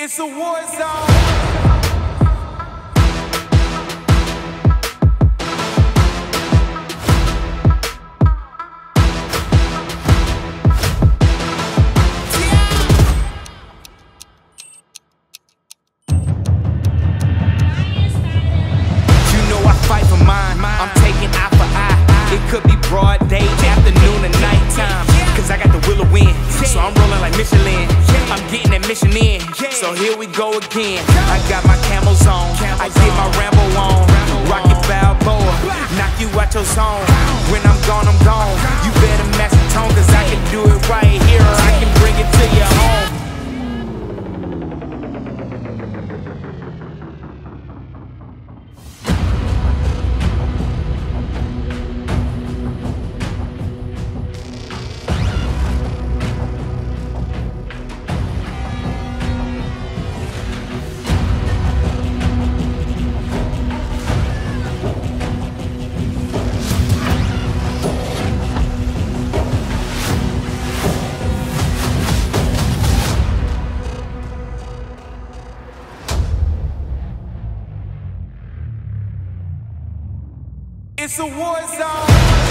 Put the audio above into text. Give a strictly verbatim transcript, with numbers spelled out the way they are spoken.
It's a war zone. Could be broad day, afternoon and nighttime. Cause I got the will to win, so I'm rolling like Michelin. I'm getting that mission in, so here we go again. I got my camels on, I get my Rambo on. Rocky Balboa, knock you out your zone. When I'm gone, I'm gone. You better match the tone, cause I can do it right here, or I can bring it to your home. It's a war zone.